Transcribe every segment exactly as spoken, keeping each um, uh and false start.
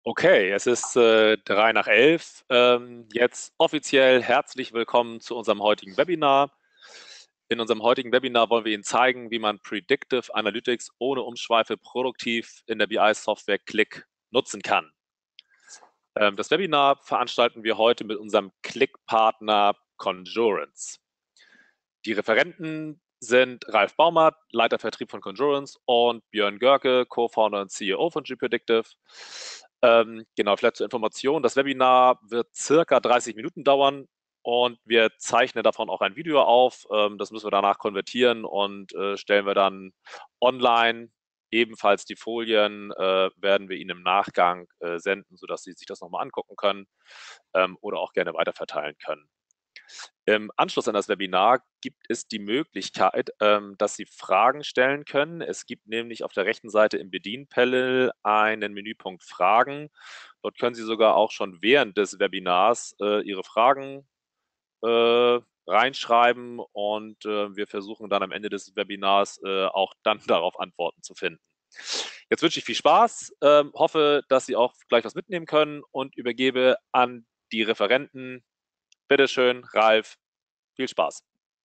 Okay, es ist äh, drei nach elf. Ähm, jetzt offiziell herzlich willkommen zu unserem heutigen Webinar. In unserem heutigen Webinar wollen wir Ihnen zeigen, wie man Predictive Analytics ohne Umschweife produktiv in der B I-Software Qlik nutzen kann. Ähm, das Webinar veranstalten wir heute mit unserem Qlik-Partner Conjurance. Die Referenten sind Ralf Baumert, Leiter Vertrieb von Conjurance, und Björn Görke, Co-Founder und C E O von gPredictive. Ähm, genau, vielleicht zur Information. Das Webinar wird circa dreißig Minuten dauern und wir zeichnen davon auch ein Video auf. Ähm, das müssen wir danach konvertieren und äh, stellen wir dann online. Ebenfalls die Folien äh, werden wir Ihnen im Nachgang äh, senden, sodass Sie sich das nochmal angucken können ähm, oder auch gerne weiterverteilen können. Im Anschluss an das Webinar gibt es die Möglichkeit, ähm, dass Sie Fragen stellen können. Es gibt nämlich auf der rechten Seite im Bedienpanel einen Menüpunkt Fragen. Dort können Sie sogar auch schon während des Webinars äh, Ihre Fragen äh, reinschreiben und äh, wir versuchen dann am Ende des Webinars äh, auch dann darauf Antworten zu finden. Jetzt wünsche ich viel Spaß, äh, hoffe, dass Sie auch gleich was mitnehmen können und übergebe an die Referenten. Bitte schön, Ralf, viel Spaß.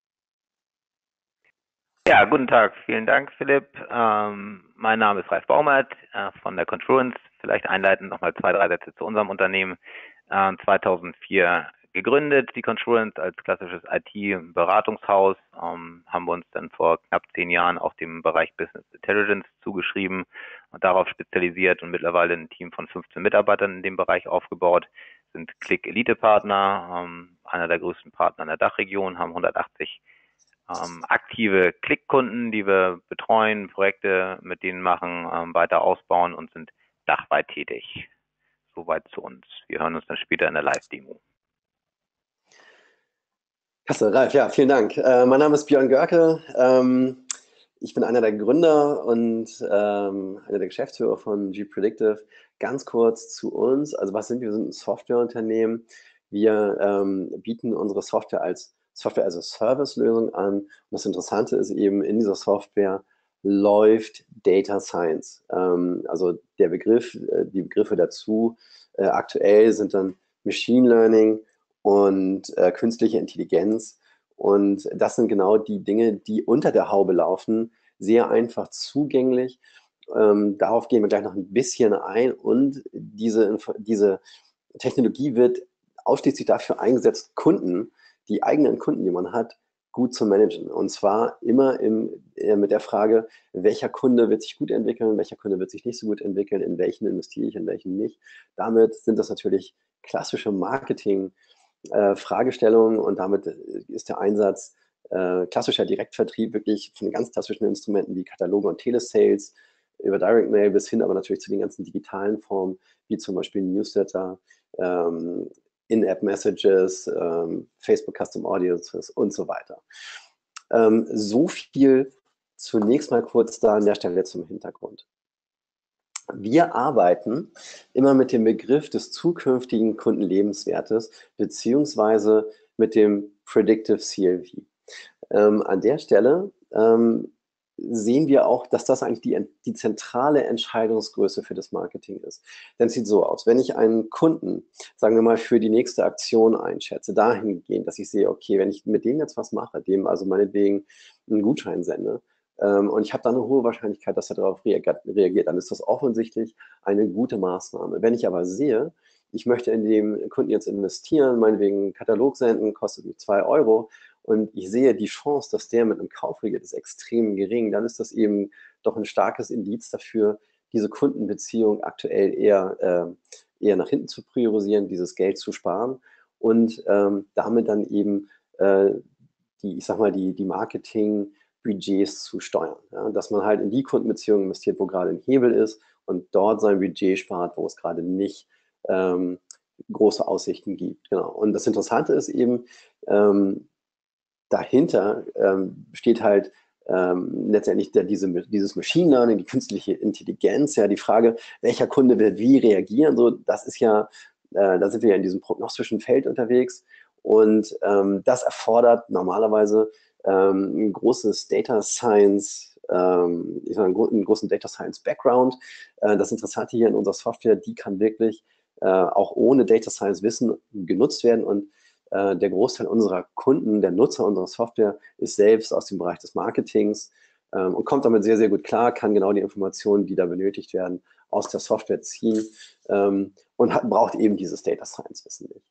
Ja, guten Tag. Vielen Dank, Philipp. Ähm, mein Name ist Ralf Baumert äh, von der Conjurance. Vielleicht einleitend nochmal zwei, drei Sätze zu unserem Unternehmen. Äh, zweitausendvier gegründet, die Conjurance als klassisches I T-Beratungshaus. Ähm, haben wir uns dann vor knapp zehn Jahren auch dem Bereich Business Intelligence zugeschrieben und darauf spezialisiert und mittlerweile ein Team von fünfzehn Mitarbeitern in dem Bereich aufgebaut. Sind Qlik Elite Partner, ähm, einer der größten Partner in der Dachregion, haben hundertachtzig Ähm, aktive Qlik-Kunden, die wir betreuen, Projekte mit denen machen, ähm, weiter ausbauen und sind dachweit tätig. Soweit zu uns. Wir hören uns dann später in der Live-Demo. Klasse, Ralf, ja, vielen Dank. Äh, mein Name ist Björn Görke. Ähm, ich bin einer der Gründer und ähm, einer der Geschäftsführer von gPredictive. Ganz kurz zu uns. Also was sind wir? Wir sind ein Softwareunternehmen. Wir ähm, bieten unsere Software als Software as a Service-Lösung an. Und das Interessante ist eben, in dieser Software läuft Data Science. Ähm, also der Begriff, äh, die Begriffe dazu äh, aktuell sind dann Machine Learning und äh, künstliche Intelligenz. Und das sind genau die Dinge, die unter der Haube laufen, sehr einfach zugänglich. Ähm, darauf gehen wir gleich noch ein bisschen ein. Und diese, diese Technologie wird ausschließlich dafür eingesetzt, Kunden, die eigenen Kunden, die man hat, gut zu managen. Und zwar immer im, äh, mit der Frage, welcher Kunde wird sich gut entwickeln, welcher Kunde wird sich nicht so gut entwickeln, in welchen investiere ich, in welchen nicht. Damit sind das natürlich klassische Marketing- Äh, Fragestellungen und damit ist der Einsatz äh, klassischer Direktvertrieb wirklich von ganz klassischen Instrumenten wie Kataloge und Telesales über Direct Mail bis hin aber natürlich zu den ganzen digitalen Formen, wie zum Beispiel Newsletter, ähm, In-App-Messages, ähm, Facebook Custom Audiences und so weiter. Ähm, so viel zunächst mal kurz da an der Stelle zum Hintergrund. Wir arbeiten immer mit dem Begriff des zukünftigen Kundenlebenswertes beziehungsweise mit dem Predictive C L V. Ähm, an der Stelle ähm, sehen wir auch, dass das eigentlich die, die zentrale Entscheidungsgröße für das Marketing ist. Denn es sieht so aus, wenn ich einen Kunden, sagen wir mal, für die nächste Aktion einschätze, dahingehend, dass ich sehe, okay, wenn ich mit dem jetzt was mache, dem also meinetwegen einen Gutschein sende, und ich habe da eine hohe Wahrscheinlichkeit, dass er darauf reagiert, dann ist das offensichtlich eine gute Maßnahme. Wenn ich aber sehe, ich möchte in den Kunden jetzt investieren, meinetwegen einen Katalog senden, kostet mich zwei Euro und ich sehe die Chance, dass der mit einem Kauf reagiert, ist extrem gering, dann ist das eben doch ein starkes Indiz dafür, diese Kundenbeziehung aktuell eher, äh, eher nach hinten zu priorisieren, dieses Geld zu sparen und ähm, damit dann eben äh, die, ich sag mal, die, die Marketing- Budgets zu steuern. Ja, dass man halt in die Kundenbeziehungen investiert, wo gerade ein Hebel ist und dort sein Budget spart, wo es gerade nicht ähm, große Aussichten gibt. Genau. Und das Interessante ist eben, ähm, dahinter ähm, steht halt ähm, letztendlich der, diese, dieses Machine Learning, die künstliche Intelligenz, ja, die Frage, welcher Kunde wird wie reagieren, so, das ist ja, äh, da sind wir ja in diesem prognostischen Feld unterwegs und ähm, das erfordert normalerweise ähm, ein großes Data Science ähm, ich sag, einen, einen großen Data Science Background. Äh, das Interessante hier in unserer Software, die kann wirklich äh, auch ohne Data Science Wissen genutzt werden und äh, der Großteil unserer Kunden, der Nutzer unserer Software ist selbst aus dem Bereich des Marketings ähm, und kommt damit sehr, sehr gut klar, kann genau die Informationen, die da benötigt werden, aus der Software ziehen ähm, und hat, braucht eben dieses Data Science Wissen nicht.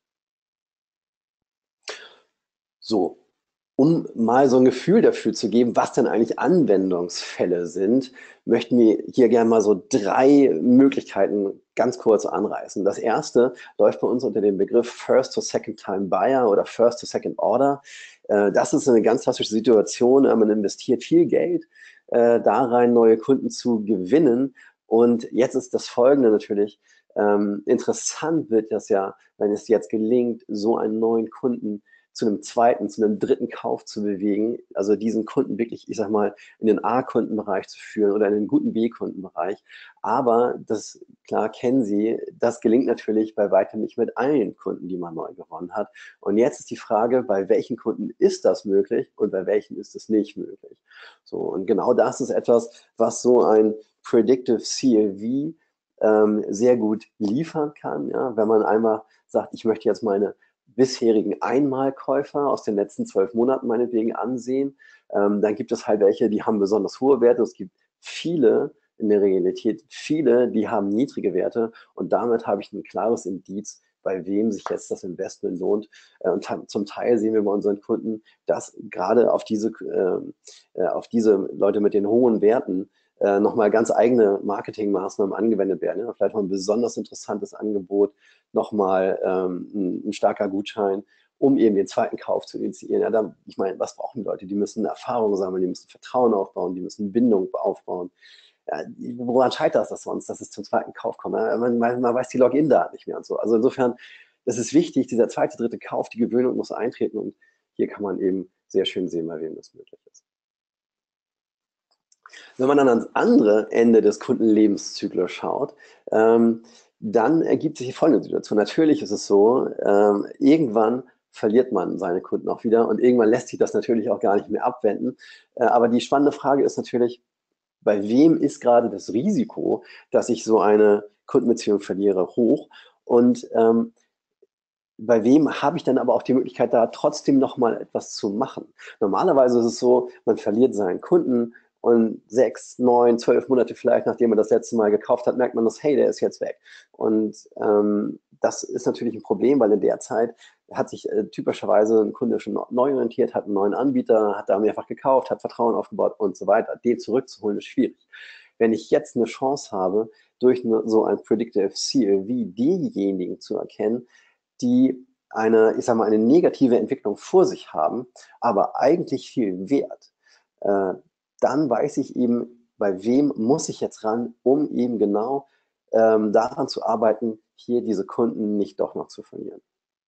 So, um mal so ein Gefühl dafür zu geben, was denn eigentlich Anwendungsfälle sind, möchten wir hier gerne mal so drei Möglichkeiten ganz kurz anreißen. Das erste läuft bei uns unter dem Begriff First to Second Time Buyer oder First to Second Order. Das ist eine ganz klassische Situation, man investiert viel Geld da rein, neue Kunden zu gewinnen. Und jetzt ist das Folgende natürlich, interessant wird das ja, wenn es jetzt gelingt, so einen neuen Kunden zu einem zweiten, zu einem dritten Kauf zu bewegen, also diesen Kunden wirklich, ich sag mal, in den A-Kundenbereich zu führen oder in den guten B-Kundenbereich. Aber das, klar kennen Sie, das gelingt natürlich bei weitem nicht mit allen Kunden, die man neu gewonnen hat. Und jetzt ist die Frage, bei welchen Kunden ist das möglich und bei welchen ist es nicht möglich? So, und genau das ist etwas, was so ein Predictive C L V ähm, sehr gut liefern kann, ja, wenn man einmal sagt, ich möchte jetzt meine bisherigen Einmalkäufer aus den letzten zwölf Monaten meinetwegen ansehen. Ähm, dann gibt es halt welche, die haben besonders hohe Werte. Es gibt viele, in der Realität viele, die haben niedrige Werte und damit habe ich ein klares Indiz, bei wem sich jetzt das Investment lohnt. Äh, und zum Teil sehen wir bei unseren Kunden, dass gerade auf diese, äh, auf diese Leute mit den hohen Werten äh, nochmal ganz eigene Marketingmaßnahmen angewendet werden. Ja, vielleicht mal ein besonders interessantes Angebot, nochmal ähm, ein, ein starker Gutschein, um eben den zweiten Kauf zu initiieren. Ja, dann, ich meine, was brauchen die Leute? Die müssen Erfahrung sammeln, die müssen Vertrauen aufbauen, die müssen Bindung aufbauen. Ja, woran scheitert das sonst, dass es zum zweiten Kauf kommt? Ja, man, man, man weiß die Login-Daten nicht mehr und so. Also insofern, das ist wichtig, dieser zweite, dritte Kauf, die Gewöhnung muss eintreten und hier kann man eben sehr schön sehen, bei wem das möglich ist. Wenn man dann ans andere Ende des Kundenlebenszyklus schaut, ähm, dann ergibt sich die folgende Situation. Natürlich ist es so, ähm, irgendwann verliert man seine Kunden auch wieder und irgendwann lässt sich das natürlich auch gar nicht mehr abwenden. Äh, aber die spannende Frage ist natürlich, bei wem ist gerade das Risiko, dass ich so eine Kundenbeziehung verliere, hoch? Und ähm, bei wem habe ich dann aber auch die Möglichkeit, da trotzdem nochmal etwas zu machen? Normalerweise ist es so, man verliert seinen Kunden und sechs, neun, zwölf Monate vielleicht, nachdem man das letzte Mal gekauft hat, merkt man das, hey, der ist jetzt weg. Und ähm, das ist natürlich ein Problem, weil in der Zeit hat sich äh, typischerweise ein Kunde schon neu orientiert, hat einen neuen Anbieter, hat da mehrfach gekauft, hat Vertrauen aufgebaut und so weiter. Den zurückzuholen ist schwierig. Wenn ich jetzt eine Chance habe, durch eine, so ein Predictive C L V diejenigen zu erkennen, die eine, ich sag mal, eine negative Entwicklung vor sich haben, aber eigentlich viel wert, äh, dann weiß ich eben, bei wem muss ich jetzt ran, um eben genau ähm, daran zu arbeiten, hier diese Kunden nicht doch noch zu verlieren.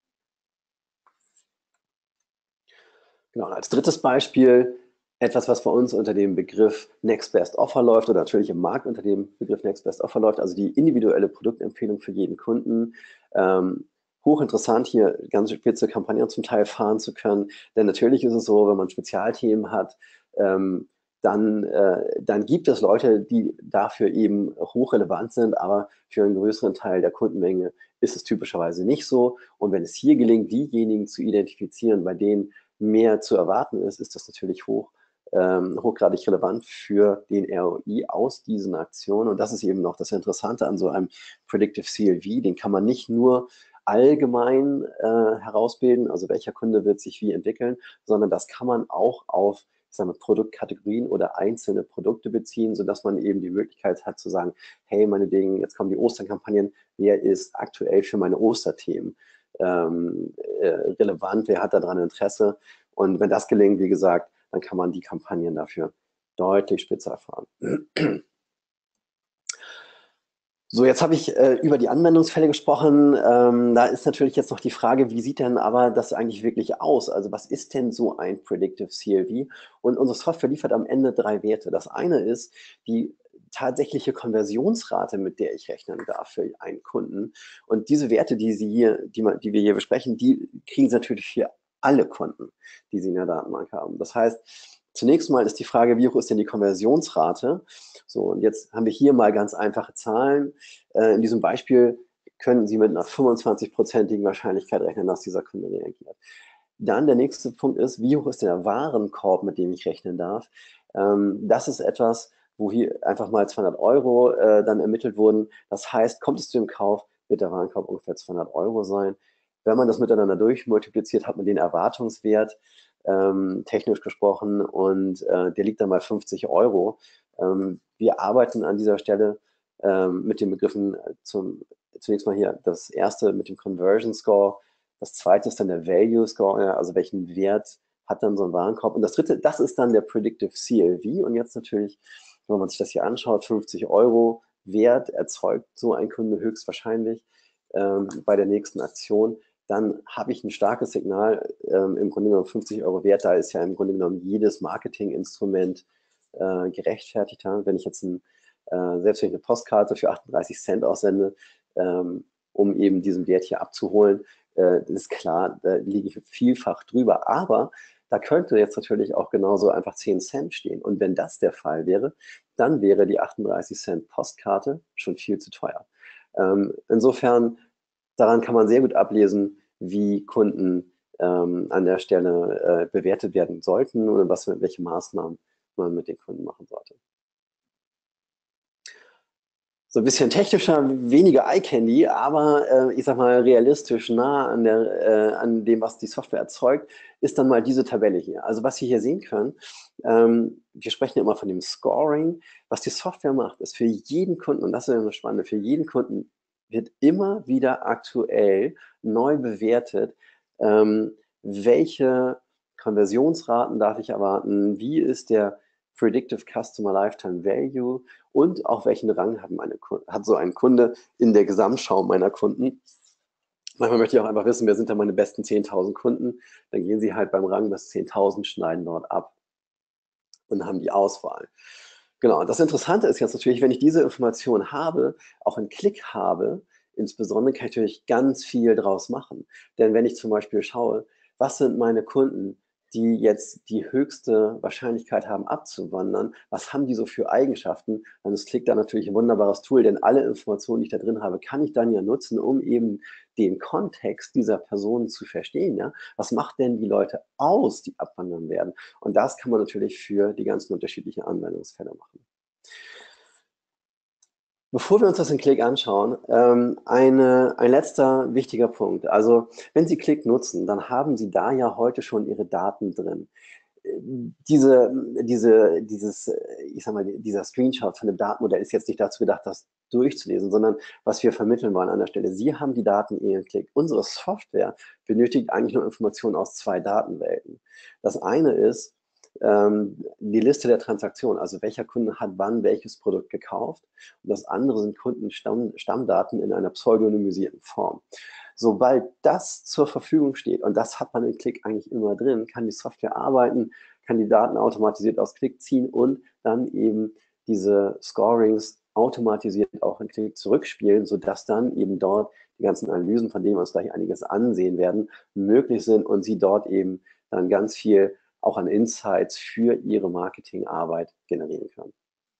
Genau, und als drittes Beispiel etwas, was bei uns unter dem Begriff Next Best Offer läuft oder natürlich im Markt unter dem Begriff Next Best Offer läuft, also die individuelle Produktempfehlung für jeden Kunden. Ähm, hochinteressant, hier ganz spitze Kampagnen zum Teil fahren zu können, denn natürlich ist es so, wenn man Spezialthemen hat, ähm, dann, äh, dann gibt es Leute, die dafür eben hochrelevant sind, aber für einen größeren Teil der Kundenmenge ist es typischerweise nicht so. Und wenn es hier gelingt, diejenigen zu identifizieren, bei denen mehr zu erwarten ist, ist das natürlich hoch, ähm, hochgradig relevant für den R O I aus diesen Aktionen. Und das ist eben noch das Interessante an so einem Predictive C L V. Den kann man nicht nur allgemein äh, herausbilden, also welcher Kunde wird sich wie entwickeln, sondern das kann man auch auf, ich sage mal, Produktkategorien oder einzelne Produkte beziehen, sodass man eben die Möglichkeit hat zu sagen, hey, meinetwegen, jetzt kommen die Osterkampagnen, wer ist aktuell für meine Osterthemen ähm, äh, relevant, wer hat daran Interesse? Und wenn das gelingt, wie gesagt, dann kann man die Kampagnen dafür deutlich spitzer fahren. So, jetzt habe ich äh, über die Anwendungsfälle gesprochen. Ähm, da ist natürlich jetzt noch die Frage, wie sieht denn aber das eigentlich wirklich aus? Also was ist denn so ein Predictive C L V? Und unsere Software liefert am Ende drei Werte. Das eine ist die tatsächliche Konversionsrate, mit der ich rechnen darf für einen Kunden. Und diese Werte, die, Sie hier, die, man, die wir hier besprechen, die kriegen Sie natürlich für alle Kunden, die Sie in der Datenbank haben. Das heißt, Zunächst mal ist die Frage, wie hoch ist denn die Konversionsrate? So, und jetzt haben wir hier mal ganz einfache Zahlen. Äh, in diesem Beispiel können Sie mit einer fünfundzwanzig-prozentigen Wahrscheinlichkeit rechnen, dass dieser Kunde reagiert. Dann der nächste Punkt ist, wie hoch ist der Warenkorb, mit dem ich rechnen darf? Ähm, das ist etwas, wo hier einfach mal zweihundert Euro äh, dann ermittelt wurden. Das heißt, kommt es zu dem Kauf, wird der Warenkorb ungefähr zweihundert Euro sein. Wenn man das miteinander durchmultipliziert, hat man den Erwartungswert, ähm, technisch gesprochen, und äh, der liegt dann bei fünfzig Euro. Ähm, wir arbeiten an dieser Stelle ähm, mit den Begriffen zum, zunächst mal hier das erste mit dem Conversion Score, das zweite ist dann der Value Score, ja, also welchen Wert hat dann so ein Warenkorb, und das dritte, das ist dann der Predictive C L V, und jetzt natürlich, wenn man sich das hier anschaut, fünfzig Euro Wert erzeugt so ein Kunde höchstwahrscheinlich ähm, bei der nächsten Aktion. Dann habe ich ein starkes Signal, ähm, im Grunde genommen fünfzig Euro wert, da ist ja im Grunde genommen jedes Marketinginstrument äh, gerechtfertigt. Wenn ich jetzt ein, äh, selbst wenn ich eine Postkarte für achtunddreißig Cent aussende, ähm, um eben diesen Wert hier abzuholen, äh, das ist klar, da liege ich vielfach drüber, aber da könnte jetzt natürlich auch genauso einfach zehn Cent stehen, und wenn das der Fall wäre, dann wäre die achtunddreißig Cent Postkarte schon viel zu teuer. Ähm, insofern, daran kann man sehr gut ablesen, wie Kunden ähm, an der Stelle äh, bewertet werden sollten oder was, welche Maßnahmen man mit den Kunden machen sollte. So ein bisschen technischer, weniger Eye-Candy, aber äh, ich sag mal realistisch nah an, der, äh, an dem, was die Software erzeugt, ist dann mal diese Tabelle hier. Also was Sie hier sehen können, ähm, wir sprechen ja immer von dem Scoring. Was die Software macht, ist für jeden Kunden, und das ist ja das Spannende, für jeden Kunden wird immer wieder aktuell neu bewertet, ähm, welche Konversionsraten darf ich erwarten, wie ist der Predictive Customer Lifetime Value und auch welchen Rang hat, meine, hat so ein Kunde in der Gesamtschau meiner Kunden. Manchmal möchte ich auch einfach wissen, wer sind da meine besten zehntausend Kunden. Dann gehen Sie halt beim Rang bis zehntausend, schneiden dort ab und haben die Auswahl. Genau, das Interessante ist jetzt natürlich, wenn ich diese Information habe, auch einen Klick habe, insbesondere kann ich natürlich ganz viel draus machen. Denn wenn ich zum Beispiel schaue, was sind meine Kunden, die jetzt die höchste Wahrscheinlichkeit haben abzuwandern, was haben die so für Eigenschaften, dann ist Klick da natürlich ein wunderbares Tool, denn alle Informationen, die ich da drin habe, kann ich dann ja nutzen, um eben den Kontext dieser Personen zu verstehen. Ja? Was macht denn die Leute aus, die abwandern werden? Und das kann man natürlich für die ganzen unterschiedlichen Anwendungsfälle machen. Bevor wir uns das in Klick anschauen, ähm, eine, ein letzter wichtiger Punkt. Also wenn Sie Klick nutzen, dann haben Sie da ja heute schon Ihre Daten drin. Diese, diese, dieses, ich sag mal, dieser Screenshot von dem Datenmodell ist jetzt nicht dazu gedacht, das durchzulesen, sondern was wir vermitteln wollen an der Stelle. Sie haben die Daten in Ihrem Klick. Unsere Software benötigt eigentlich nur Informationen aus zwei Datenwelten. Das eine ist ähm, die Liste der Transaktionen, also welcher Kunde hat wann welches Produkt gekauft. Und das andere sind Kundenstammdaten in einer pseudonymisierten Form. Sobald das zur Verfügung steht, und das hat man im Klick eigentlich immer drin, kann die Software arbeiten, kann die Daten automatisiert aus Klick ziehen und dann eben diese Scorings automatisiert auch in Klick zurückspielen, sodass dann eben dort die ganzen Analysen, von denen wir uns gleich einiges ansehen werden, möglich sind und Sie dort eben dann ganz viel auch an Insights für Ihre Marketingarbeit generieren können.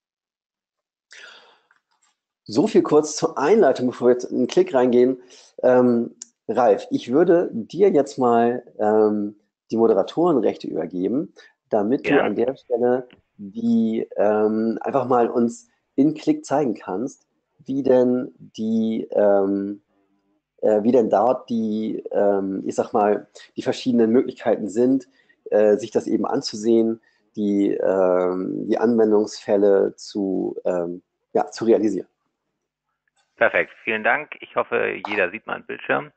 So viel kurz zur Einleitung, bevor wir jetzt in den Klick reingehen. Ähm, Ralf, ich würde dir jetzt mal ähm, die Moderatorenrechte übergeben, damit Ja. du an der Stelle die ähm, einfach mal uns in Klick zeigen kannst, wie denn die, ähm, äh, wie denn dort die, ähm, ich sag mal, die verschiedenen Möglichkeiten sind, äh, sich das eben anzusehen, die, ähm, die Anwendungsfälle zu, ähm, ja, zu realisieren. Perfekt, vielen Dank. Ich hoffe, jeder sieht meinen Bildschirm.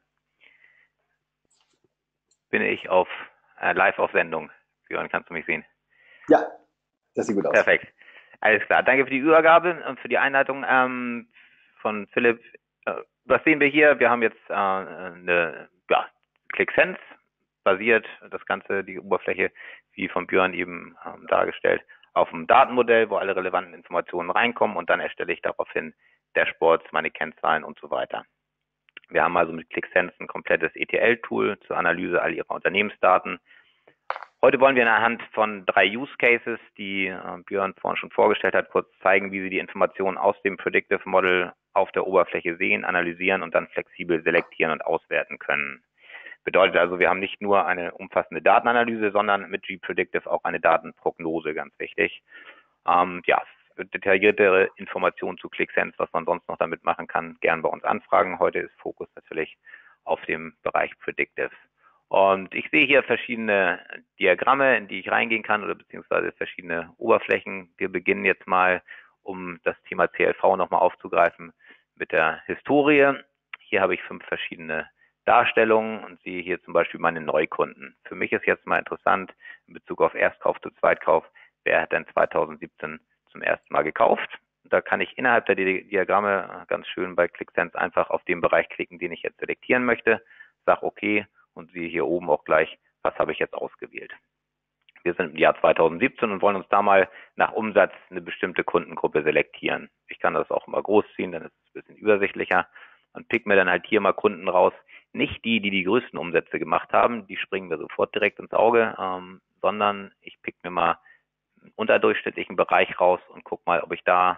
Bin ich auf äh, live auf Sendung? Björn, kannst du mich sehen? Ja, das sieht gut aus. Perfekt. Alles klar. Danke für die Übergabe und für die Einleitung ähm, von Philipp. Äh, was sehen wir hier? Wir haben jetzt äh, eine ja, ClickSense basiert, das Ganze, die Oberfläche, wie von Björn eben ähm, dargestellt, auf dem Datenmodell, wo alle relevanten Informationen reinkommen, und dann erstelle ich daraufhin Dashboards, meine Kennzahlen und so weiter. Wir haben also mit ClickSense ein komplettes E T L-Tool zur Analyse all Ihrer Unternehmensdaten. Heute wollen wir anhand von drei Use Cases, die äh, Björn vorhin schon vorgestellt hat, kurz zeigen, wie Sie die Informationen aus dem Predictive Model auf der Oberfläche sehen, analysieren und dann flexibel selektieren und auswerten können. Bedeutet also, wir haben nicht nur eine umfassende Datenanalyse, sondern mit G-Predictive auch eine Datenprognose, ganz wichtig. Ähm, ja, detailliertere Informationen zu ClickSense, was man sonst noch damit machen kann, gern bei uns anfragen. Heute ist Fokus natürlich auf dem Bereich Predictive. Und ich sehe hier verschiedene Diagramme, in die ich reingehen kann oder beziehungsweise verschiedene Oberflächen. Wir beginnen jetzt mal, um das Thema C L V nochmal aufzugreifen, mit der Historie. Hier habe ich fünf verschiedene Darstellungen und sehe hier zum Beispiel meine Neukunden. Für mich ist jetzt mal interessant in Bezug auf Erstkauf zu Zweitkauf, wer hat denn zweitausendsiebzehn zum ersten Mal gekauft? Da kann ich innerhalb der Diagramme ganz schön bei ClickSense einfach auf den Bereich klicken, den ich jetzt selektieren möchte, sage okay und sehe hier oben auch gleich, was habe ich jetzt ausgewählt. Wir sind im Jahr zweitausendsiebzehn und wollen uns da mal nach Umsatz eine bestimmte Kundengruppe selektieren. Ich kann das auch mal groß ziehen, dann ist es ein bisschen übersichtlicher und pick mir dann halt hier mal Kunden raus. Nicht die, die die größten Umsätze gemacht haben, die springen mir sofort direkt ins Auge, ähm, sondern ich pick mir mal einen unterdurchschnittlichen Bereich raus und guck mal, ob ich da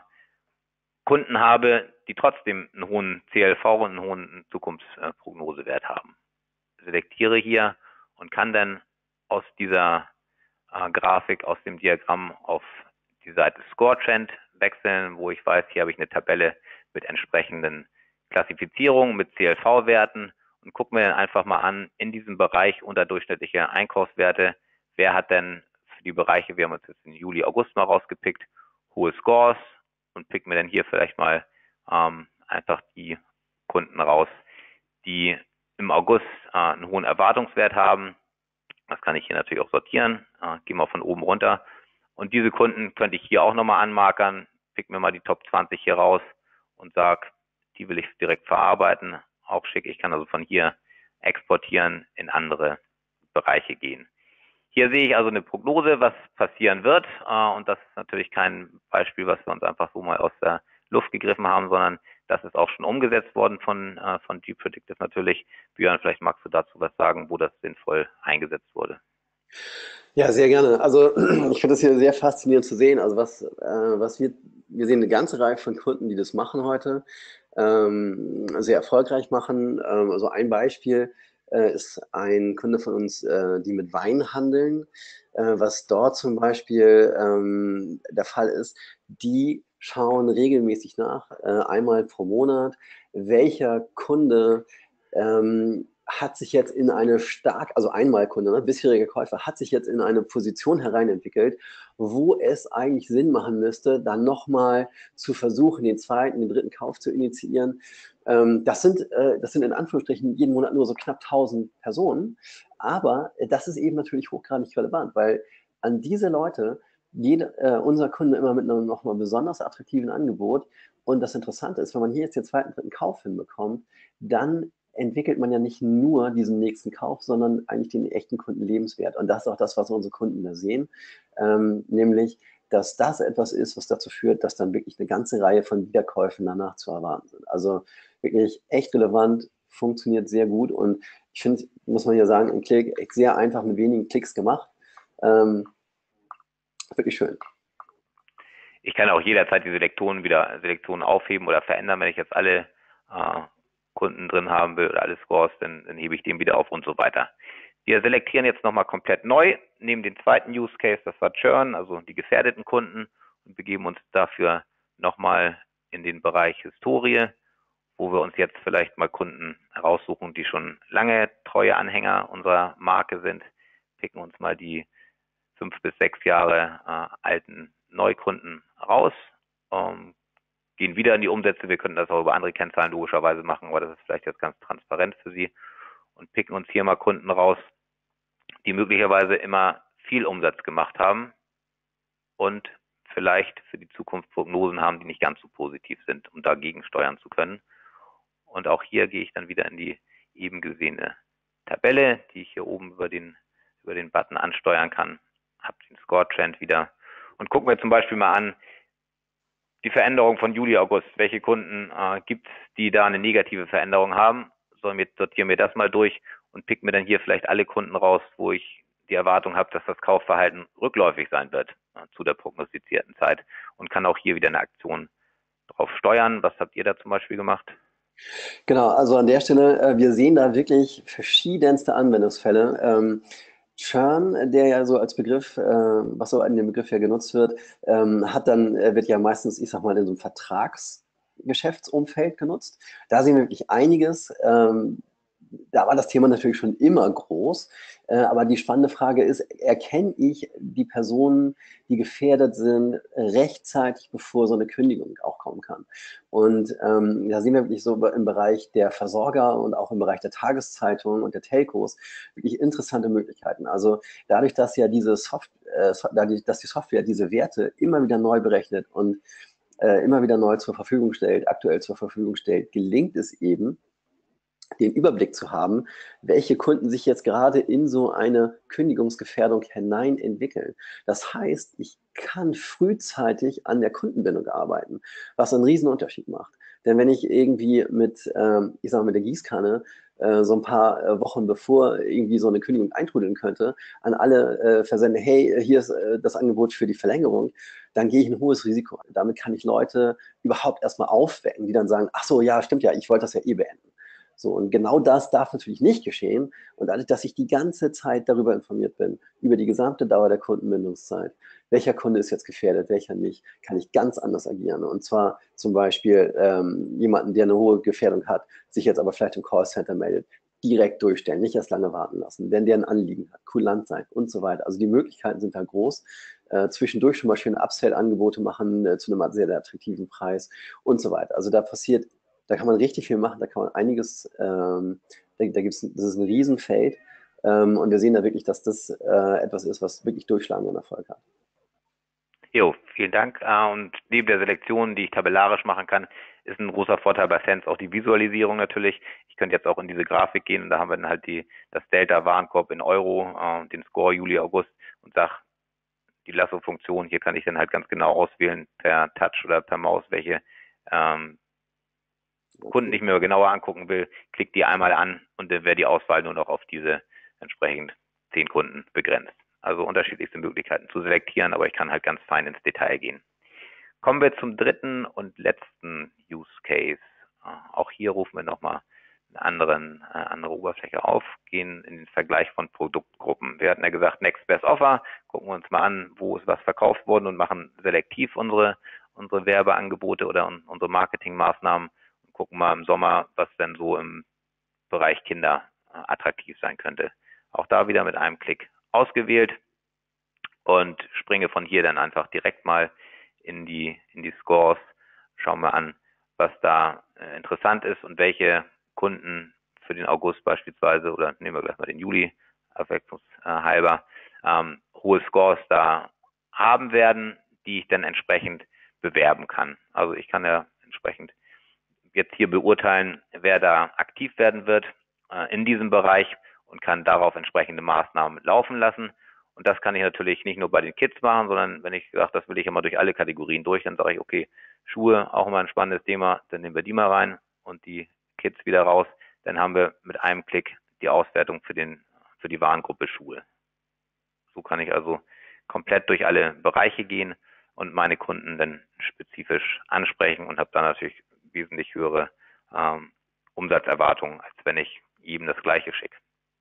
Kunden habe, die trotzdem einen hohen C L V und einen hohen Zukunftsprognosewert haben. Selektiere hier und kann dann aus dieser äh, Grafik, aus dem Diagramm auf die Seite Score Trend wechseln, wo ich weiß, hier habe ich eine Tabelle mit entsprechenden Klassifizierungen, mit C L V-Werten und gucke mir dann einfach mal an, in diesem Bereich unterdurchschnittliche Einkaufswerte, wer hat denn für die Bereiche, wir haben uns jetzt in Juli, August mal rausgepickt, hohe Scores und pick mir dann hier vielleicht mal ähm, einfach die Kunden raus, die im August äh, einen hohen Erwartungswert haben. Das kann ich hier natürlich auch sortieren. Äh, Gehe mal von oben runter. Und diese Kunden könnte ich hier auch nochmal anmarkern. Pick mir mal die Top zwanzig hier raus und sage, die will ich direkt verarbeiten. Auch schick. Ich kann also von hier exportieren, in andere Bereiche gehen. Hier sehe ich also eine Prognose, was passieren wird. Äh, und das ist natürlich kein Beispiel, was wir uns einfach so mal aus der Luft gegriffen haben, sondern das ist auch schon umgesetzt worden von, äh, von G-Predictive natürlich. Björn, vielleicht magst du dazu was sagen, wo das sinnvoll eingesetzt wurde. Ja, sehr gerne. Also ich finde das hier sehr faszinierend zu sehen. Also was, äh, was wir, wir sehen eine ganze Reihe von Kunden, die das machen heute, ähm, sehr erfolgreich machen. Ähm, also ein Beispiel äh, ist ein Kunde von uns, äh, die mit Wein handeln. Äh, was dort zum Beispiel ähm, der Fall ist, die schauen regelmäßig nach, äh, einmal pro Monat, welcher Kunde ähm, hat sich jetzt in eine stark, also Einmalkunde, ne, bisheriger Käufer, hat sich jetzt in eine Position hereinentwickelt, wo es eigentlich Sinn machen müsste, dann nochmal zu versuchen, den zweiten, den dritten Kauf zu initiieren. Ähm, das sind, äh, das sind in Anführungsstrichen jeden Monat nur so knapp tausend Personen, aber das ist eben natürlich hochgradig relevant, weil an diese Leute jede, äh, unser Kunde immer mit einem nochmal besonders attraktiven Angebot. Und das Interessante ist, wenn man hier jetzt den zweiten, dritten Kauf hinbekommt, dann entwickelt man ja nicht nur diesen nächsten Kauf, sondern eigentlich den echten Kundenlebenswert. Und das ist auch das, was unsere Kunden da sehen, ähm, nämlich, dass das etwas ist, was dazu führt, dass dann wirklich eine ganze Reihe von Wiederkäufen danach zu erwarten sind. Also wirklich echt relevant, funktioniert sehr gut und ich finde, muss man ja sagen, ein Klick sehr einfach mit wenigen Klicks gemacht. Ähm, wirklich schön. Ich kann auch jederzeit die Selektionen wieder Selektionen aufheben oder verändern, wenn ich jetzt alle äh, Kunden drin haben will oder alle Scores, dann, dann hebe ich den wieder auf und so weiter. Wir selektieren jetzt nochmal komplett neu, nehmen den zweiten Use Case, das war Churn, also die gefährdeten Kunden und begeben uns dafür nochmal in den Bereich Historie, wo wir uns jetzt vielleicht mal Kunden heraussuchen, die schon lange treue Anhänger unserer Marke sind, picken uns mal die fünf bis sechs Jahre äh, alten Neukunden raus, ähm, gehen wieder in die Umsätze. Wir können das auch über andere Kennzahlen logischerweise machen, aber das ist vielleicht jetzt ganz transparent für Sie und picken uns hier mal Kunden raus, die möglicherweise immer viel Umsatz gemacht haben und vielleicht für die Zukunft Prognosen haben, die nicht ganz so positiv sind, um dagegen steuern zu können. Und auch hier gehe ich dann wieder in die eben gesehene Tabelle, die ich hier oben über den, über den Button ansteuern kann, habe den Score Trend wieder und gucken wir zum Beispiel mal an, die Veränderung von Juli, August. Welche Kunden äh, gibt es, die da eine negative Veränderung haben? Sollen wir sortieren wir das mal durch und picken mir dann hier vielleicht alle Kunden raus, wo ich die Erwartung habe, dass das Kaufverhalten rückläufig sein wird äh, zu der prognostizierten Zeit und kann auch hier wieder eine Aktion drauf steuern. Was habt ihr da zum Beispiel gemacht? Genau, also an der Stelle, äh, wir sehen da wirklich verschiedenste Anwendungsfälle. Ähm, Churn, der ja so als Begriff, äh, was so an dem Begriff ja genutzt wird, ähm, hat dann, äh, wird ja meistens, ich sag mal, in so einem Vertragsgeschäftsumfeld genutzt. Da sehen wir wirklich einiges. Ähm, da war das Thema natürlich schon immer groß, äh, aber die spannende Frage ist, erkenne ich die Personen, die gefährdet sind, rechtzeitig, bevor so eine Kündigung auch kommen kann? Und ähm, da sehen wir wirklich so im Bereich der Versorger und auch im Bereich der Tageszeitungen und der Telcos wirklich interessante Möglichkeiten. Also dadurch, dass ja diese Soft äh, dadurch, dass die Software diese Werte immer wieder neu berechnet und äh, immer wieder neu zur Verfügung stellt, aktuell zur Verfügung stellt, gelingt es eben, den Überblick zu haben, welche Kunden sich jetzt gerade in so eine Kündigungsgefährdung hinein entwickeln. Das heißt, ich kann frühzeitig an der Kundenbindung arbeiten, was einen riesen Unterschied macht. Denn wenn ich irgendwie mit, ähm, ich sage mal, mit der Gießkanne äh, so ein paar äh, Wochen bevor irgendwie so eine Kündigung eintrudeln könnte, an alle äh, versende, hey, hier ist äh, das Angebot für die Verlängerung, dann gehe ich ein hohes Risiko ein. Damit kann ich Leute überhaupt erstmal aufwecken, die dann sagen, ach so, ja, stimmt ja, ich wollte das ja eh beenden. So, und genau das darf natürlich nicht geschehen. Und dadurch, dass ich die ganze Zeit darüber informiert bin, über die gesamte Dauer der Kundenbindungszeit, welcher Kunde ist jetzt gefährdet, welcher nicht, kann ich ganz anders agieren. Und zwar zum Beispiel ähm, jemanden, der eine hohe Gefährdung hat, sich jetzt aber vielleicht im Callcenter meldet, direkt durchstellen, nicht erst lange warten lassen, wenn der ein Anliegen hat, kulant sein und so weiter. Also die Möglichkeiten sind da groß. Äh, zwischendurch schon mal schöne Upsell-Angebote machen äh, zu einem sehr, sehr attraktiven Preis und so weiter. Also da passiert Da kann man richtig viel machen, da kann man einiges, ähm, da, da gibt's, das ist ein Riesenfeld ähm, und wir sehen da wirklich, dass das äh, etwas ist, was wirklich durchschlagenden Erfolg hat. Jo, vielen Dank. Und neben der Selektion, die ich tabellarisch machen kann, ist ein großer Vorteil bei Sense auch die Visualisierung natürlich. Ich könnte jetzt auch in diese Grafik gehen und da haben wir dann halt die, das Delta-Warenkorb in Euro, den Score Juli, August und sag die Lasso-Funktion. Hier kann ich dann halt ganz genau auswählen per Touch oder per Maus, welche ähm, Kunden ich mir genauer angucken will, klickt die einmal an und dann wäre die Auswahl nur noch auf diese entsprechend zehn Kunden begrenzt. Also unterschiedlichste Möglichkeiten zu selektieren, aber ich kann halt ganz fein ins Detail gehen. Kommen wir zum dritten und letzten Use Case. Auch hier rufen wir nochmal eine anderen, äh, andere Oberfläche auf, gehen in den Vergleich von Produktgruppen. Wir hatten ja gesagt, Next Best Offer, gucken wir uns mal an, wo ist was verkauft worden und machen selektiv unsere, unsere Werbeangebote oder unsere Marketingmaßnahmen und gucken mal im Sommer, was denn so im Bereich Kinder äh, attraktiv sein könnte. Auch da wieder mit einem Klick ausgewählt und springe von hier dann einfach direkt mal in die, in die Scores, schauen wir an, was da äh, interessant ist und welche Kunden für den August beispielsweise, oder nehmen wir gleich mal den Juli, abwechslungshalber, ähm, hohe Scores da haben werden, die ich dann entsprechend bewerben kann. Also ich kann ja entsprechend jetzt hier beurteilen, wer da aktiv werden wird äh, in diesem Bereich und kann darauf entsprechende Maßnahmen laufen lassen. Und das kann ich natürlich nicht nur bei den Kids machen, sondern wenn ich sage, das will ich immer durch alle Kategorien durch, dann sage ich, okay, Schuhe, auch immer ein spannendes Thema, dann nehmen wir die mal rein und die Kids wieder raus. Dann haben wir mit einem Klick die Auswertung für den, für die Warengruppe Schuhe. So kann ich also komplett durch alle Bereiche gehen und meine Kunden dann spezifisch ansprechen und habe dann natürlich wesentlich höhere ähm, Umsatzerwartungen, als wenn ich jedem das Gleiche schicke.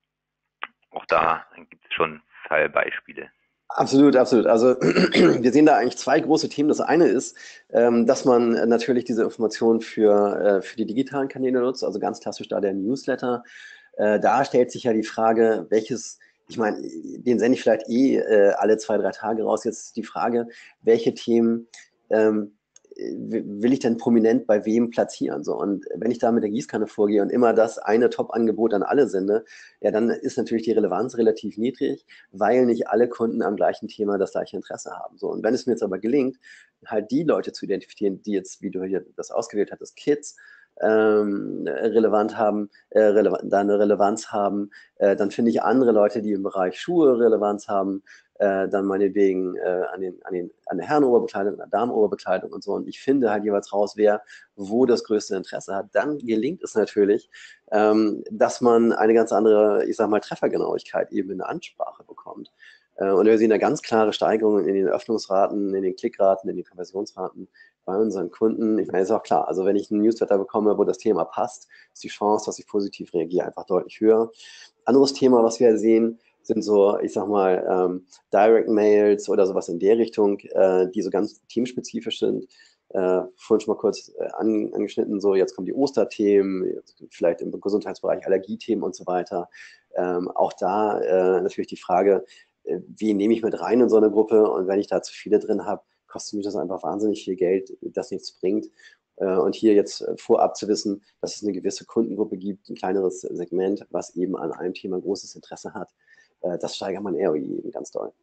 Auch da gibt es schon Fallbeispiele. Absolut, absolut. Also wir sehen da eigentlich zwei große Themen. Das eine ist, ähm, dass man natürlich diese Informationen für, äh, für die digitalen Kanäle nutzt, also ganz klassisch da der Newsletter. Äh, da stellt sich ja die Frage, welches, ich meine, den sende ich vielleicht eh äh, alle zwei, drei Tage raus. Jetzt ist die Frage, welche Themen ähm, will ich denn prominent bei wem platzieren? So, und wenn ich da mit der Gießkanne vorgehe und immer das eine Top-Angebot an alle sende, ja, dann ist natürlich die Relevanz relativ niedrig, weil nicht alle Kunden am gleichen Thema das gleiche Interesse haben. So, und wenn es mir jetzt aber gelingt, halt die Leute zu identifizieren, die jetzt, wie du hier das ausgewählt hattest, Kids, ähm, relevant haben, äh, relevant, da eine Relevanz haben, äh, dann finde ich andere Leute, die im Bereich Schuhe Relevanz haben, äh, dann meinetwegen äh, an, den, an, den, an der Herrenoberbekleidung, an der Damenoberbekleidung und so. Und ich finde halt jeweils raus, wer wo das größte Interesse hat. Dann gelingt es natürlich, ähm, dass man eine ganz andere, ich sag mal, Treffergenauigkeit eben in der Ansprache bekommt. Äh, und wir sehen da ganz klare Steigerungen in den Öffnungsraten, in den Klickraten, in den Konversionsraten bei unseren Kunden. Ich meine, ist auch klar, also wenn ich einen Newsletter bekomme, wo das Thema passt, ist die Chance, dass ich positiv reagiere, einfach deutlich höher. Anderes Thema, was wir sehen, sind so, ich sag mal, ähm, Direct Mails oder sowas in der Richtung, äh, die so ganz teamspezifisch sind. Äh, vorhin schon mal kurz äh, an, angeschnitten, so jetzt kommen die Osterthemen, vielleicht im Gesundheitsbereich Allergiethemen und so weiter. Ähm, auch da äh, natürlich die Frage, äh, wie nehme ich mit rein in so eine Gruppe, und wenn ich da zu viele drin habe, kostet mich das einfach wahnsinnig viel Geld, das nichts bringt. Äh, und hier jetzt vorab zu wissen, dass es eine gewisse Kundengruppe gibt, ein kleineres Segment, was eben an einem Thema großes Interesse hat, äh, das steigert man R O I eben ganz doll.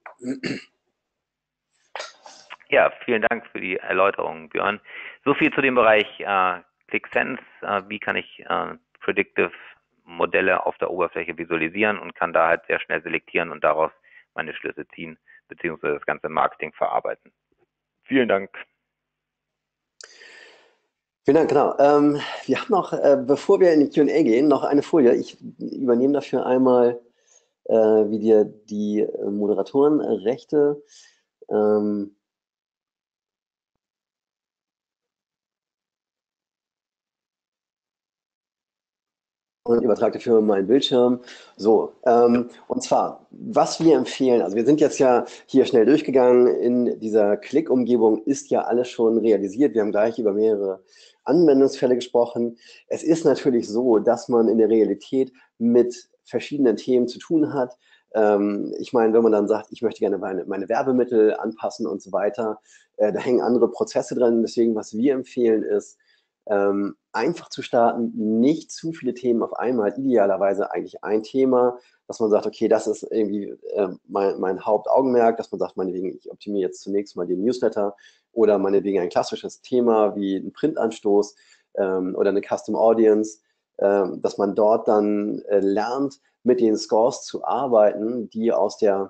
Ja, vielen Dank für die Erläuterung, Björn. So viel zu dem Bereich äh, ClickSense. Äh, wie kann ich äh, Predictive Modelle auf der Oberfläche visualisieren und kann da halt sehr schnell selektieren und daraus meine Schlüsse ziehen, beziehungsweise das ganze Marketing verarbeiten. Vielen Dank. Vielen Dank, genau. Ähm, wir haben noch, äh, bevor wir in die Q und A gehen, noch eine Folie. Ich übernehme dafür einmal äh, wie dir die Moderatorenrechte. Ähm, und übertrage dafür meinen Bildschirm. So, ähm, und zwar, was wir empfehlen, also wir sind jetzt ja hier schnell durchgegangen, in dieser Klick-Umgebung ist ja alles schon realisiert. Wir haben gleich über mehrere Anwendungsfälle gesprochen. Es ist natürlich so, dass man in der Realität mit verschiedenen Themen zu tun hat. Ähm, ich meine, wenn man dann sagt, ich möchte gerne meine, meine Werbemittel anpassen und so weiter, äh, da hängen andere Prozesse drin. Deswegen, was wir empfehlen, ist, Ähm, einfach zu starten, nicht zu viele Themen auf einmal, idealerweise eigentlich ein Thema, dass man sagt, okay, das ist irgendwie äh, mein, mein Hauptaugenmerk, dass man sagt, meinetwegen, ich optimiere jetzt zunächst mal den Newsletter oder meinetwegen ein klassisches Thema wie ein Printanstoß ähm, oder eine Custom Audience, ähm, dass man dort dann äh, lernt, mit den Scores zu arbeiten, die aus der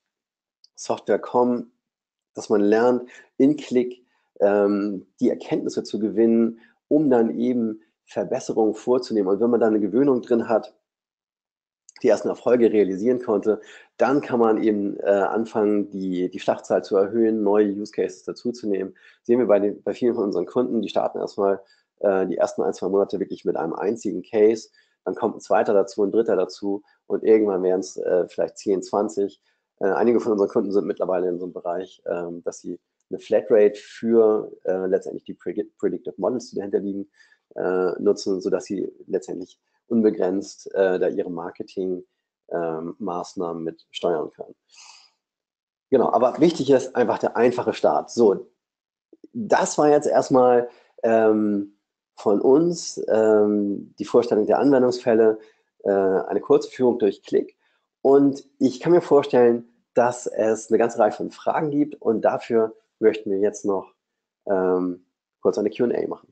Software kommen, dass man lernt, in Klick ähm, die Erkenntnisse zu gewinnen, um dann eben Verbesserungen vorzunehmen. Und wenn man da eine Gewöhnung drin hat, die ersten Erfolge realisieren konnte, dann kann man eben äh, anfangen, die, die Schlachtzahl zu erhöhen, neue Use Cases dazuzunehmen. Sehen wir bei, den, bei vielen von unseren Kunden, die starten erstmal äh, die ersten ein, zwei Monate wirklich mit einem einzigen Case, dann kommt ein zweiter dazu, ein dritter dazu und irgendwann wären es äh, vielleicht zehn, zwanzig. Äh, einige von unseren Kunden sind mittlerweile in so einem Bereich, ähm, dass sie eine Flatrate für äh, letztendlich die Predictive Models, die dahinter liegen, äh, nutzen, sodass sie letztendlich unbegrenzt äh, da ihre Marketing-Maßnahmen ähm, mit steuern können. Genau, aber wichtig ist einfach der einfache Start. So, das war jetzt erstmal ähm, von uns ähm, die Vorstellung der Anwendungsfälle, äh, eine kurze Führung durch Klick. Und ich kann mir vorstellen, dass es eine ganze Reihe von Fragen gibt und dafür möchten wir jetzt noch ähm, kurz eine Q und A machen.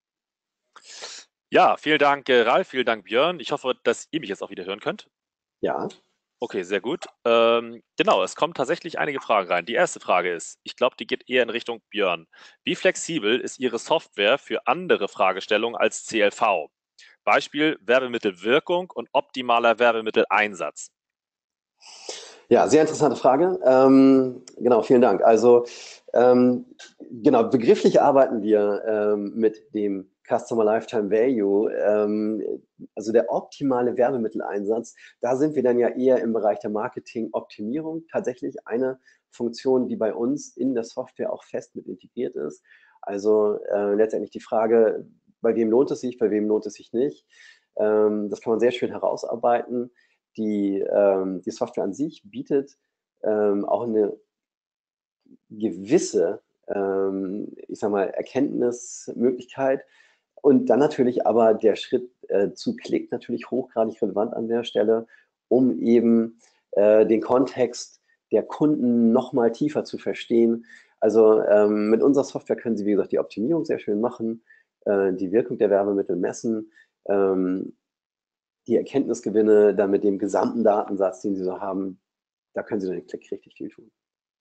Ja, vielen Dank, äh, Ralf, vielen Dank, Björn. Ich hoffe, dass ihr mich jetzt auch wieder hören könnt. Ja. Okay, sehr gut. Ähm, genau, es kommen tatsächlich einige Fragen rein. Die erste Frage ist, ich glaube, die geht eher in Richtung Björn. Wie flexibel ist Ihre Software für andere Fragestellungen als C L V? Beispiel Werbemittelwirkung und optimaler Werbemitteleinsatz. Ja, sehr interessante Frage. Ähm, genau, vielen Dank. Also ähm, genau, begrifflich arbeiten wir ähm, mit dem Customer Lifetime Value, ähm, also der optimale Werbemitteleinsatz. Da sind wir dann ja eher im Bereich der Marketing-Optimierung. Tatsächlich eine Funktion, die bei uns in der Software auch fest mit integriert ist. Also äh, letztendlich die Frage, bei wem lohnt es sich, bei wem lohnt es sich nicht. Ähm, das kann man sehr schön herausarbeiten. Die, ähm, die Software an sich bietet ähm, auch eine gewisse, ähm, ich sag mal, Erkenntnismöglichkeit. Und dann natürlich aber der Schritt äh, zu Klick natürlich hochgradig relevant an der Stelle, um eben äh, den Kontext der Kunden nochmal tiefer zu verstehen. Also ähm, mit unserer Software können Sie, wie gesagt, die Optimierung sehr schön machen, äh, die Wirkung der Werbemittel messen, ähm, die Erkenntnisgewinne dann mit dem gesamten Datensatz, den Sie so haben, da können Sie den Klick richtig viel tun.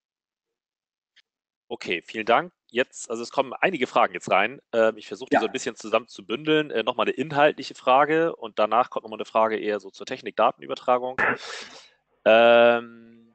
Okay, vielen Dank. Jetzt, also es kommen einige Fragen jetzt rein. Ähm, ich versuche die Ja. so ein bisschen zusammen zu bündeln. Äh, nochmal eine inhaltliche Frage und danach kommt nochmal eine Frage eher so zur Technik-Datenübertragung. ähm,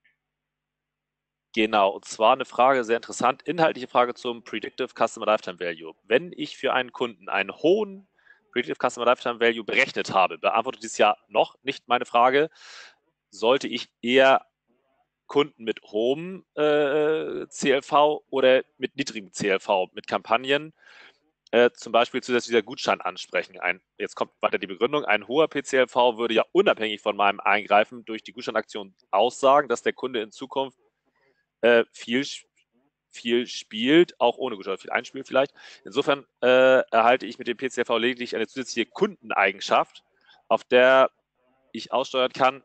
genau, und zwar eine Frage, sehr interessant, inhaltliche Frage zum Predictive Customer Lifetime Value. Wenn ich für einen Kunden einen hohen Predictive Customer Lifetime Value berechnet habe, beantwortet dies ja noch nicht meine Frage, sollte ich eher Kunden mit hohem äh, C L V oder mit niedrigem C L V, mit Kampagnen, äh, zum Beispiel zusätzlich dieser Gutschein ansprechen. Ein, jetzt kommt weiter die Begründung, ein hoher P C L V würde ja unabhängig von meinem Eingreifen durch die Gutscheinaktion aussagen, dass der Kunde in Zukunft äh, viel, viel spielt, auch ohne Gutschein, viel einspielt vielleicht. Insofern äh, erhalte ich mit dem P C L V lediglich eine zusätzliche Kundeneigenschaft, auf der ich aussteuern kann.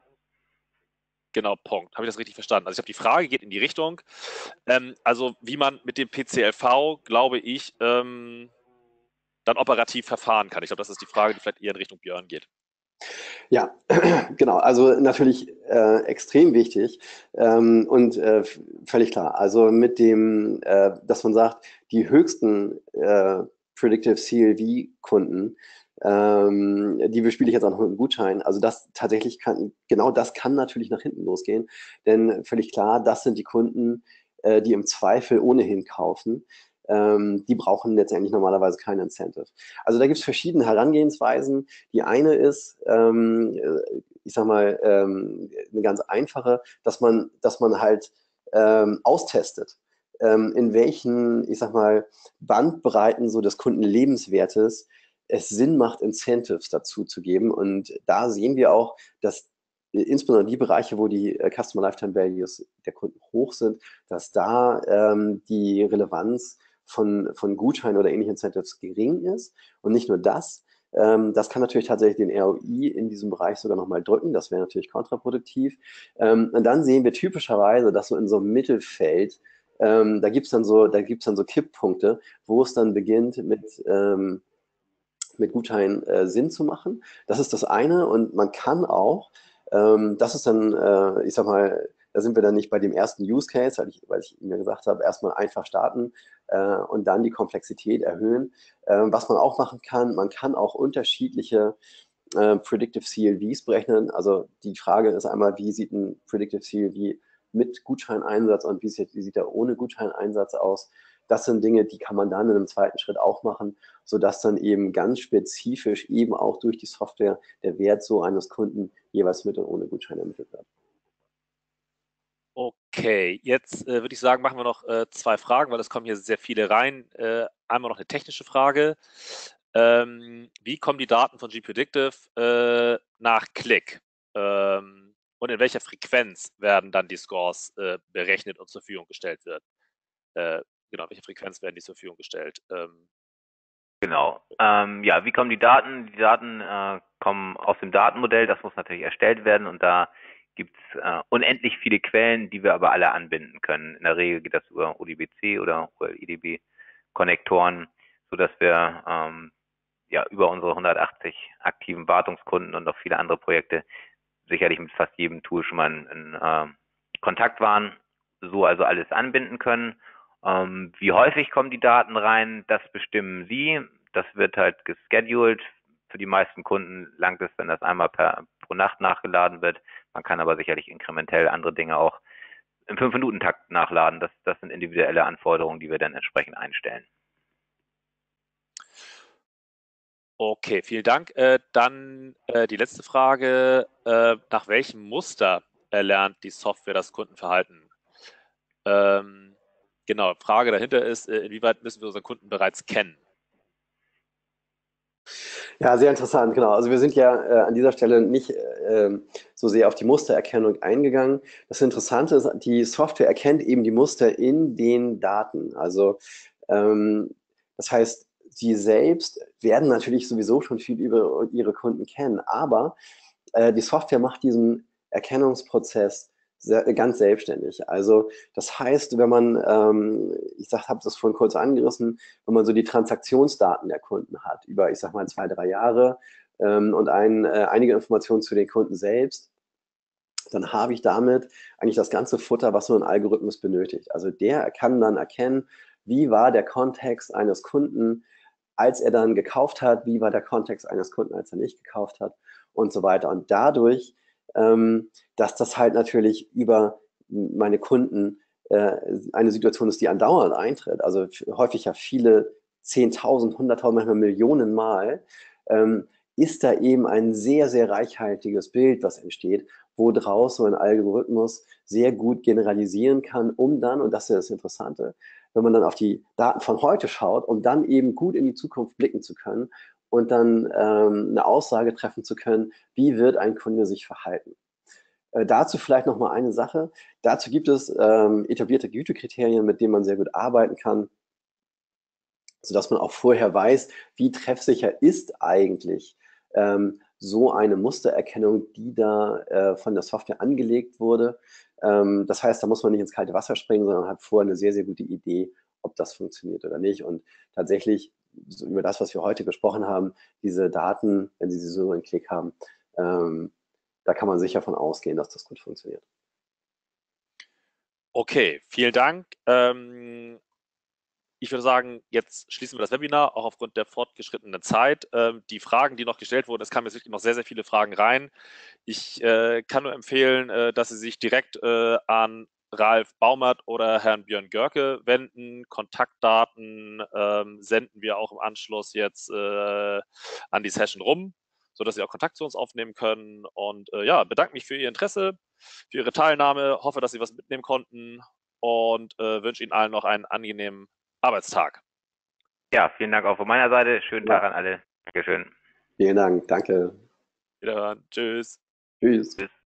Genau, Punkt. Habe ich das richtig verstanden? Also ich habe die Frage, geht in die Richtung, ähm, also wie man mit dem P C L V, glaube ich, ähm, dann operativ verfahren kann. Ich glaube, das ist die Frage, die vielleicht eher in Richtung Björn geht. Ja, genau. Also natürlich äh, extrem wichtig ähm, und äh, völlig klar. Also mit dem, äh, dass man sagt, die höchsten äh, Predictive C L V-Kunden, ähm, die bespiele ich jetzt an einem Gutschein. Also das tatsächlich kann, genau das kann natürlich nach hinten losgehen, denn völlig klar, das sind die Kunden, äh, die im Zweifel ohnehin kaufen. Ähm, die brauchen letztendlich normalerweise kein Incentive. Also da gibt es verschiedene Herangehensweisen. Die eine ist, ähm, ich sag mal, ähm, eine ganz einfache, dass man, dass man halt ähm, austestet, ähm, in welchen, ich sag mal, Bandbreiten so des Kundenlebenswertes es Sinn macht, Incentives dazu zu geben. Und da sehen wir auch, dass insbesondere die Bereiche, wo die Customer Lifetime Values der Kunden hoch sind, dass da ähm, die Relevanz von, von Gutscheinen oder ähnlichen Incentives gering ist. Und nicht nur das, ähm, das kann natürlich tatsächlich den R O I in diesem Bereich sogar nochmal drücken. Das wäre natürlich kontraproduktiv. Ähm, und dann sehen wir typischerweise, dass so in so einem Mittelfeld, ähm, da gibt es dann, so, da gibt's dann so Kipppunkte, wo es dann beginnt mit, ähm, mit Gutscheinen äh, Sinn zu machen. Das ist das eine. Und man kann auch, ähm, das ist dann, äh, ich sag mal, da sind wir dann nicht bei dem ersten Use Case, weil ich, weil ich mir gesagt habe, erstmal einfach starten äh, und dann die Komplexität erhöhen. Äh, was man auch machen kann, man kann auch unterschiedliche äh, Predictive C L Vs berechnen. Also die Frage ist einmal, wie sieht ein Predictive C L V mit Gutscheineinsatz und wie sieht, wie sieht er ohne Gutscheineinsatz aus? Das sind Dinge, die kann man dann in einem zweiten Schritt auch machen, sodass dann eben ganz spezifisch eben auch durch die Software der Wert so eines Kunden jeweils mit und ohne Gutschein ermittelt wird. Okay, jetzt äh, würde ich sagen, machen wir noch äh, zwei Fragen, weil es kommen hier sehr viele rein. Äh, einmal noch eine technische Frage. Ähm, wie kommen die Daten von G-Predictive äh, nach Klick? Ähm, und in welcher Frequenz werden dann die Scores äh, berechnet und zur Verfügung gestellt wird? Äh, genau, welche Frequenz werden die zur Verfügung gestellt? Ähm, Genau. Ähm, ja, wie kommen die Daten? Die Daten äh, kommen aus dem Datenmodell, das muss natürlich erstellt werden und da gibt es äh, unendlich viele Quellen, die wir aber alle anbinden können. In der Regel geht das über O D B C oder O L I D B-Konnektoren, sodass wir ähm, ja über unsere hundertachtzig aktiven Wartungskunden und noch viele andere Projekte sicherlich mit fast jedem Tool schon mal in, in äh, Kontakt waren, so also alles anbinden können. Ähm, wie häufig kommen die Daten rein, das bestimmen Sie. Das wird halt gescheduled. Für die meisten Kunden langt es, wenn das einmal per, pro Nacht nachgeladen wird. Man kann aber sicherlich inkrementell andere Dinge auch im fünf Minuten Takt nachladen. Das, das sind individuelle Anforderungen, die wir dann entsprechend einstellen. Okay, vielen Dank. Äh, dann äh, die letzte Frage. Äh, nach welchem Muster erlernt die Software das Kundenverhalten? Ähm, genau, Frage dahinter ist, äh, inwieweit müssen wir unseren Kunden bereits kennen? Ja, sehr interessant, genau. Also wir sind ja äh, an dieser Stelle nicht äh, so sehr auf die Mustererkennung eingegangen. Das Interessante ist, die Software erkennt eben die Muster in den Daten. Also ähm, das heißt, sie selbst werden natürlich sowieso schon viel über ihre Kunden kennen, aber äh, die Software macht diesen Erkennungsprozess sehr, ganz selbstständig. Also das heißt, wenn man, ähm, ich habe das vorhin kurz angerissen, wenn man so die Transaktionsdaten der Kunden hat, über, ich sag mal, zwei, drei Jahre ähm, und ein, äh, einige Informationen zu den Kunden selbst, dann habe ich damit eigentlich das ganze Futter, was so ein Algorithmus benötigt. Also der kann dann erkennen, wie war der Kontext eines Kunden, als er dann gekauft hat, wie war der Kontext eines Kunden, als er nicht gekauft hat und so weiter. Und dadurch, ähm, dass das halt natürlich über meine Kunden äh, eine Situation ist, die andauernd eintritt, also häufig ja viele zehntausend, hunderttausend, manchmal Millionen Mal, ähm, ist da eben ein sehr, sehr reichhaltiges Bild, was entsteht, woraus so ein Algorithmus sehr gut generalisieren kann, um dann, und das ist das Interessante, wenn man dann auf die Daten von heute schaut, um dann eben gut in die Zukunft blicken zu können und dann ähm, eine Aussage treffen zu können, wie wird ein Kunde sich verhalten. Äh, dazu vielleicht noch mal eine Sache. Dazu gibt es ähm, etablierte Gütekriterien, mit denen man sehr gut arbeiten kann, sodass man auch vorher weiß, wie treffsicher ist eigentlich ähm, so eine Mustererkennung, die da äh, von der Software angelegt wurde. Ähm, das heißt, da muss man nicht ins kalte Wasser springen, sondern hat vorher eine sehr, sehr gute Idee, ob das funktioniert oder nicht. Und tatsächlich, so über das, was wir heute gesprochen haben, diese Daten, wenn Sie sie so einen Klick haben, ähm, da kann man sicher davon ausgehen, dass das gut funktioniert. Okay, vielen Dank. Ähm, Ich würde sagen, jetzt schließen wir das Webinar, auch aufgrund der fortgeschrittenen Zeit. Ähm, die Fragen, die noch gestellt wurden, es kamen jetzt wirklich noch sehr, sehr viele Fragen rein. Ich äh, kann nur empfehlen, äh, dass Sie sich direkt äh, an Ralf Baumert oder Herrn Björn Görke wenden. Kontaktdaten ähm, senden wir auch im Anschluss jetzt äh, an die Session rum, sodass Sie auch Kontakt zu uns aufnehmen können. Und äh, ja, bedanke mich für Ihr Interesse, für Ihre Teilnahme, hoffe, dass Sie was mitnehmen konnten und äh, wünsche Ihnen allen noch einen angenehmen Arbeitstag. Ja, vielen Dank auch von meiner Seite. Schönen Tag an alle. Dankeschön. Vielen Dank. Danke. Wiederhören. Tschüss. Tschüss. Tschüss.